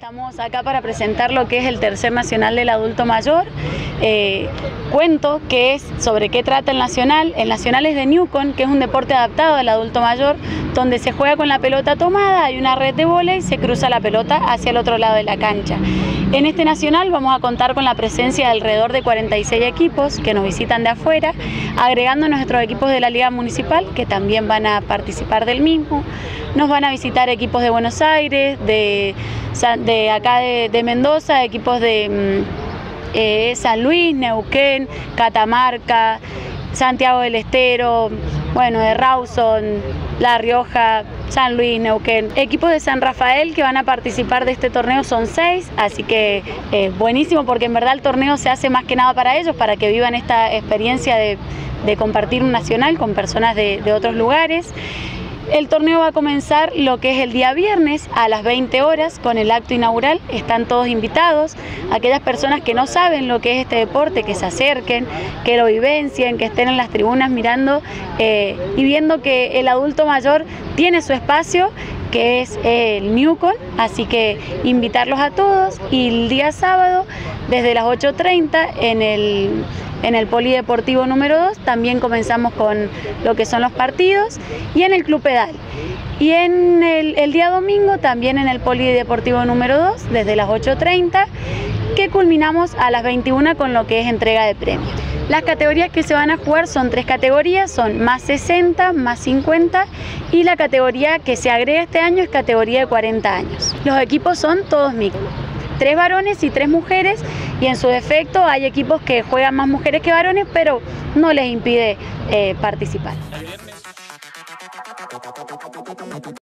Estamos acá para presentar lo que es el Tercer Nacional del Adulto Mayor. Cuento que es sobre qué trata el Nacional. El Nacional es de Newcon, que es un deporte adaptado al adulto mayor, donde se juega con la pelota tomada, hay una red de vóley y se cruza la pelota hacia el otro lado de la cancha. En este Nacional vamos a contar con la presencia de alrededor de 46 equipos que nos visitan de afuera, agregando nuestros equipos de la Liga Municipal, que también van a participar del mismo. Nos van a visitar equipos de Buenos Aires, de acá de Mendoza, equipos de San Luis, Neuquén, Catamarca, Santiago del Estero, bueno, de Rawson, La Rioja, San Luis, Neuquén. Equipos de San Rafael que van a participar de este torneo son 6, así que buenísimo, porque en verdad el torneo se hace más que nada para ellos, para que vivan esta experiencia de compartir un nacional con personas de otros lugares. El torneo va a comenzar lo que es el día viernes a las 20 horas con el acto inaugural. Están todos invitados. Aquellas personas que no saben lo que es este deporte, que se acerquen, que lo vivencien, que estén en las tribunas mirando y viendo que el adulto mayor tiene su espacio, que es el Newcon, así que invitarlos a todos. Y el día sábado, desde las 8:30 en el Polideportivo número 2 también comenzamos con lo que son los partidos, y en el Club Pedal. Y en el día domingo también en el Polideportivo número 2 desde las 8:30, que culminamos a las 21 con lo que es entrega de premios. Las categorías que se van a jugar son 3 categorías, son más 60, más 50, y la categoría que se agrega este año es categoría de 40 años. Los equipos son todos mixtos, 3 varones y 3 mujeres, y en su defecto hay equipos que juegan más mujeres que varones, pero no les impide participar.